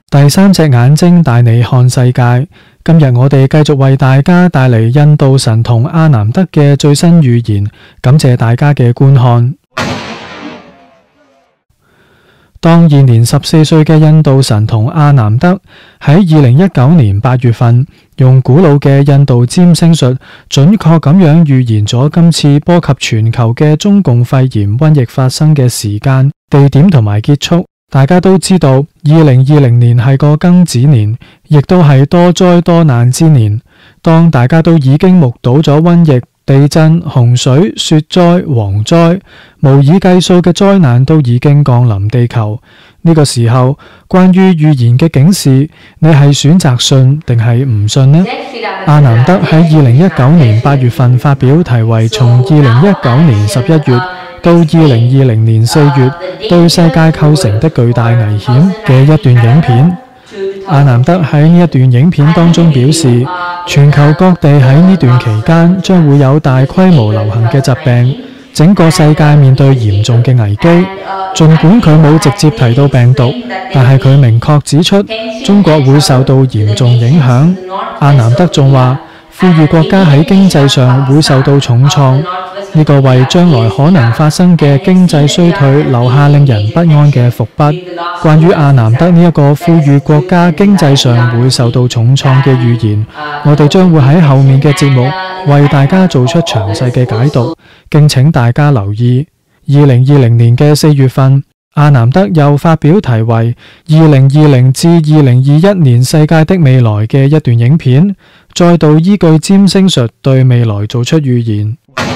第三隻眼睛帶你看世界。今日我哋繼續為大家帶嚟印度神童阿南德嘅最新預言，感謝大家嘅觀看。當現年14歲嘅印度神童阿南德喺2019年8月份，用古老嘅印度占星術，準確咁樣預言咗今次波及全球嘅中共肺炎瘟疫發生嘅時間、地點同埋結束。大家都知道，2020年係個庚子年，亦都係多災多難之年。當大家都已經目睹咗瘟疫、地震、洪水、雪災、蝗災，無以計數嘅災難都已經降臨地球。呢個時候，關於預言嘅警示，你係選擇信定係唔信呢？阿南德喺2019年8月份發表題為《從2019年11月到2020年4月對世界構成的巨大危險》嘅一段影片。阿南德喺呢一段影片當中表示，全球各地喺呢段期間將會有大規模流行嘅疾病，整個世界面對嚴重嘅危機。儘管佢冇直接提到病毒，但係佢明確指出中國會受到嚴重影響。阿南德仲話，富裕國家喺經濟上會受到重創，呢個為將來可能發生嘅經濟衰退留下令人不安嘅伏筆。關於阿南德呢一個富裕國家經濟上會受到重創嘅預言，我哋將會喺後面嘅節目為大家做出詳細嘅解讀，敬請大家留意。2020年嘅4月份，阿南德又發表題為2020至2021年世界的未來嘅一段影片，再度依據占星術對未來做出預言。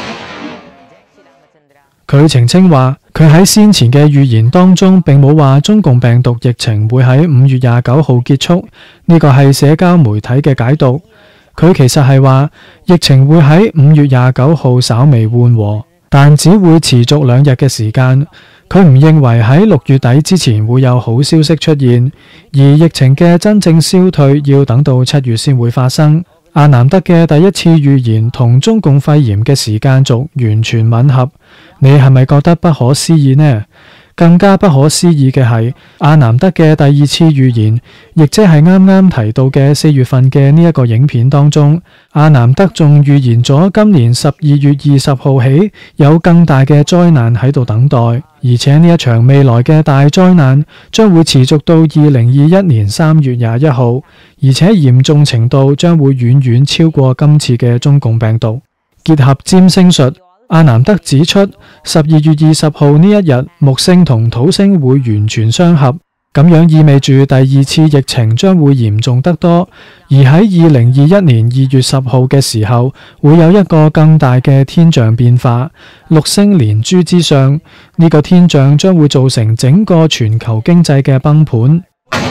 佢澄清話，佢喺先前嘅預言當中並冇話中共病毒疫情會喺5月29號結束，呢個係社交媒體嘅解讀。佢其實係話疫情會喺5月29號稍微緩和，但只會持續2日嘅時間。佢唔認為喺6月底之前會有好消息出現，而疫情嘅真正消退要等到7月先會發生。阿南德嘅第一次預言同中共肺炎嘅時間軸完全吻合，你係咪覺得不可思議呢？更加不可思議嘅係，阿南德嘅第二次預言，亦即係啱啱提到嘅4月份嘅呢一個影片當中，阿南德仲預言咗今年12月20號起有更大嘅災難喺度等待，而且呢一場未來嘅大災難將會持續到2021年3月21號，而且嚴重程度將會遠遠超過今次嘅中共病毒。結合占星術，阿南德指出12月20號呢一日，木星同土星會完全相合，咁樣意味住第二次疫情將會嚴重得多，而喺2021年2月10號嘅時候，會有一個更大嘅天象變化，六星連珠之上，呢個天象將會造成整個全球經濟嘅崩盤。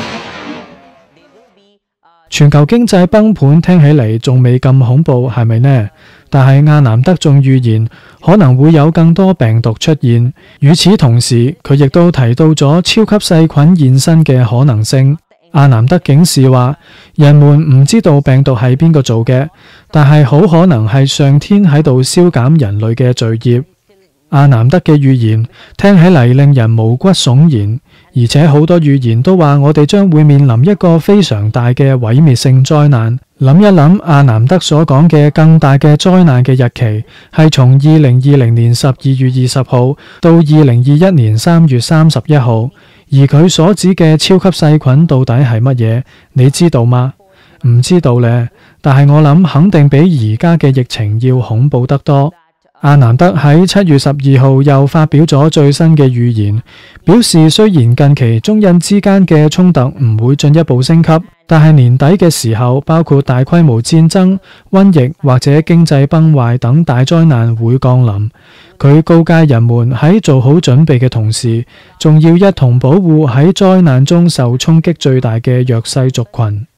全球經濟崩盤聽起嚟仲未咁恐怖，係咪呢？但係阿南德仲預言可能會有更多病毒出現。與此同時，佢亦都提到咗超級細菌現身嘅可能性。阿南德警示話，人們唔知道病毒係邊個做嘅，但係好可能係上天喺度消減人類嘅罪孽。阿南德嘅預言聽起嚟令人毛骨悚然，而且好多預言都話我哋將會面臨一個非常大嘅毀滅性災難。諗一諗，阿南德所講嘅更大嘅災難嘅日期係從2020年12月20號到2021年3月31號，而佢所指嘅超級細菌到底係乜嘢？你知道嗎？唔知道呢，但係我諗肯定比而家嘅疫情要恐怖得多。阿南德喺7月12號又發表咗最新嘅預言，表示雖然近期中印之間嘅衝突唔會進一步升級，但係年底嘅時候，包括大規模戰爭、瘟疫或者經濟崩壞等大災難會降臨。佢告誡人們喺做好準備嘅同時，仲要一同保護喺災難中受衝擊最大嘅弱勢族群。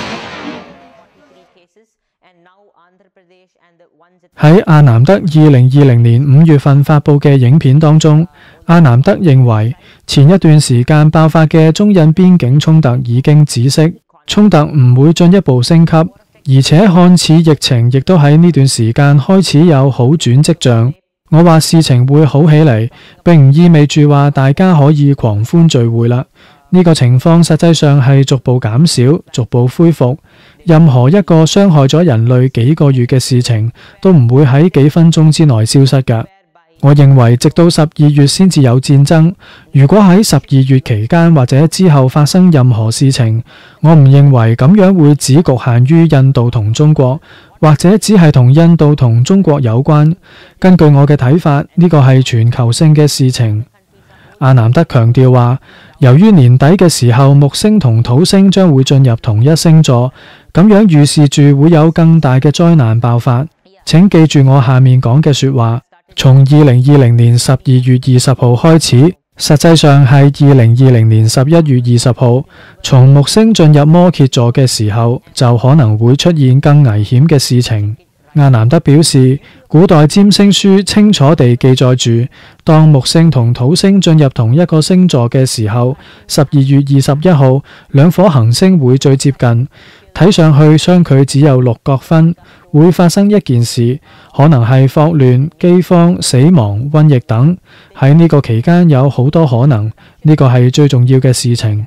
喺阿南德2020年5月份發佈嘅影片當中，阿南德認為前一段時間爆發嘅中印邊境衝突已經止息，衝突唔會進一步升級，而且看似疫情亦都喺呢段時間開始有好轉跡象。我話事情會好起嚟，並唔意味住話大家可以狂歡聚會啦。 呢個情況實際上係逐步減少、逐步恢復。任何一個傷害咗人類幾個月嘅事情，都唔會喺幾分鐘之內消失㗎。我認為直到12月先至有戰爭。如果喺12月期間或者之後發生任何事情，我唔認為咁樣會只局限於印度同中國，或者只係同印度同中國有關。根據我嘅睇法，呢個係全球性嘅事情。阿南德強調話，由於年底嘅時候木星同土星將會進入同一星座，咁樣預示住會有更大嘅災難爆發。請記住我下面講嘅說話。從2020年12月20號開始，實際上係2020年11月20號，從木星進入摩羯座嘅時候，就可能會出現更危險嘅事情。阿南德表示，古代占星書清楚地記載住，當木星同土星進入同一個星座嘅時候，12月21號，兩顆行星會最接近，睇上去相距只有6角分，會發生一件事，可能係霍亂、饑荒、死亡、瘟疫等。喺呢個期間有好多可能，呢個係最重要嘅事情。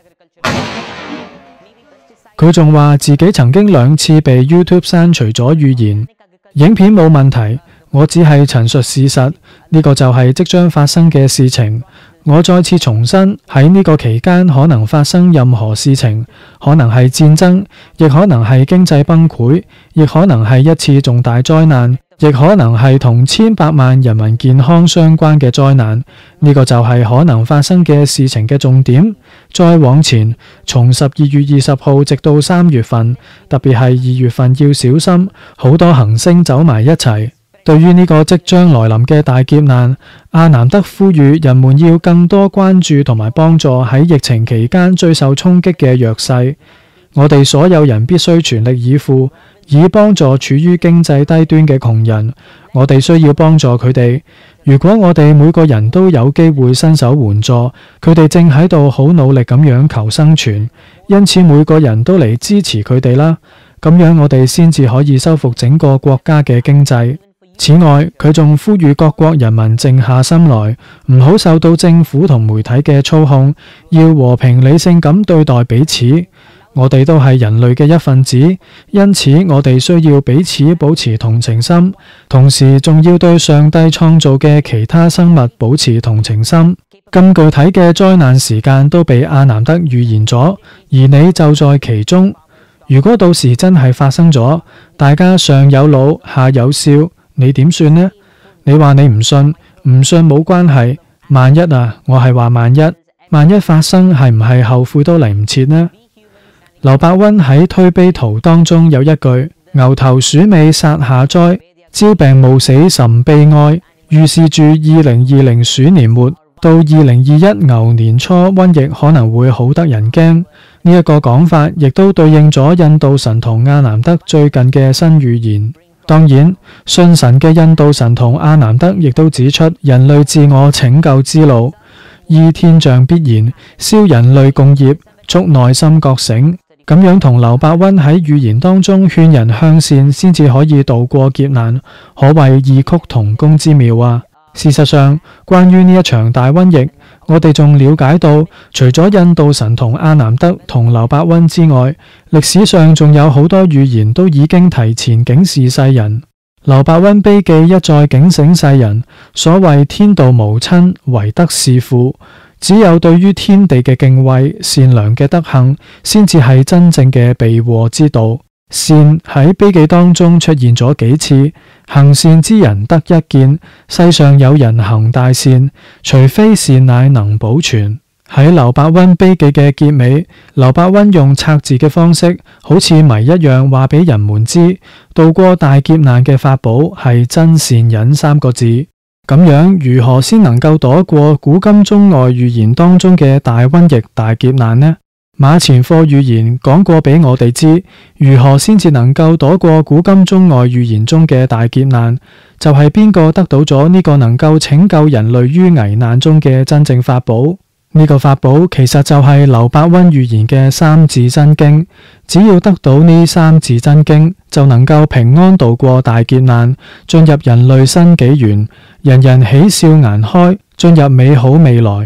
佢仲話自己曾經2次被 YouTube 刪除咗預言。影片冇問題，我只係陳述事實，呢個就係即將發生嘅事情。我再次重申，喺呢個期間可能發生任何事情，可能係戰爭，亦可能係經濟崩潰，亦可能係一次重大災難，亦可能係同千百萬人民健康相關嘅災難。呢個就係可能發生嘅事情嘅重點。再往前，從12月20號直到3月份，特別係2月份要小心，好多行星走埋一齊。對於呢個即將來臨嘅大劫難，阿南德呼籲人們要更多關注同埋幫助喺疫情期間最受衝擊嘅弱勢。我哋所有人必須全力以赴，以幫助處於經濟低端嘅窮人。我哋需要幫助佢哋。如果我哋每個人都有機會伸手援助，佢哋正喺度好努力咁樣求生存，因此每個人都嚟支持佢哋啦。咁樣我哋先至可以修復整個國家嘅經濟。此外，佢仲呼籲各國人民靜下心來，唔好受到政府同媒體嘅操控，要和平理性咁對待彼此。我哋都係人類嘅一份子，因此我哋需要彼此保持同情心，同時仲要對上帝創造嘅其他生物保持同情心。咁具體嘅災難時間都被阿南德預言咗，而你就在其中。如果到時真係發生咗，大家上有老下有少，你點算呢？你話你唔信，唔信冇關係。萬一啊，我係話萬一發生，係唔係後悔都嚟唔切呢？劉伯溫喺推碑圖當中有一句：牛頭鼠尾殺下災，朝病暮死甚悲哀，預示住2020鼠年末到2021牛年初瘟疫可能會好得人驚。呢一個講法亦都對應咗印度神童阿南德最近嘅新預言。當然，信神嘅印度神童阿南德亦都指出，人類自我拯救之路，依天象必然，消人類共業，促內心覺醒。咁樣同劉伯溫喺預言當中勸人向善，先至可以渡過劫難，可謂異曲同工之妙啊！事實上，關於呢一場大瘟疫，我哋仲了解到，除咗印度神童阿南德同劉伯溫之外，歷史上仲有好多預言都已經提前警示世人。劉伯溫碑記一再警醒世人，所謂天道無親，唯德是父。只有對於天地嘅敬畏、善良嘅德行，先至係真正嘅避禍之道。善喺碑記當中出現咗幾次，行善之人得一見，世上有人行大善，除非善乃能保存。喺劉伯溫碑記嘅結尾，劉伯溫用拆字嘅方式，好似謎一樣話俾人們知，渡過大劫難嘅法寶係真善忍3個字。咁樣如何先能夠躲過古今中外預言當中嘅大瘟疫、大劫難呢？馬前課預言講過俾我哋知，如何先至能夠躲過古今中外預言中嘅大劫難，就係邊個得到咗呢個能夠拯救人類於危難中嘅真正法寶。呢個法寶其實就係劉伯溫預言嘅三字真經，只要得到呢三字真經，就能夠平安渡過大劫難，進入人類新紀元，人人喜笑顏開，進入美好未來。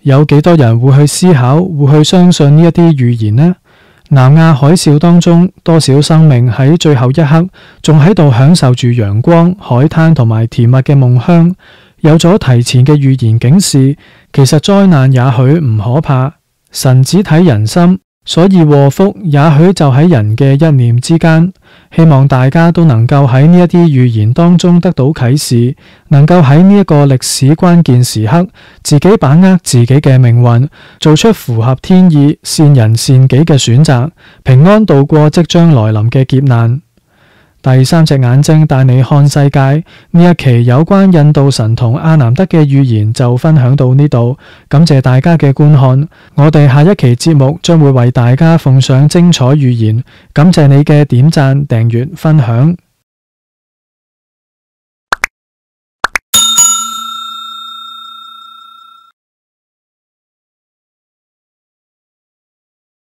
有幾多人會去思考，會去相信呢一啲預言呢？南亞海嘯當中，多少生命喺最後一刻仲喺度享受住陽光、海灘同埋甜蜜嘅夢鄉。有咗提前嘅預言警示，其實災難也許唔可怕，神只睇人心，所以禍福也許就喺人嘅一念之間。希望大家都能夠喺呢一啲預言當中得到啟示，能夠喺呢一個歷史關鍵時刻，自己把握自己嘅命運，做出符合天意、善人善己嘅選擇，平安度過即將來臨嘅劫難。第三隻眼睛帶你看世界，呢一期有關印度神童阿南德嘅預言就分享到呢度，感謝大家嘅觀看，我哋下一期節目將會為大家奉上精彩預言，感謝你嘅點讚、訂閱、分享。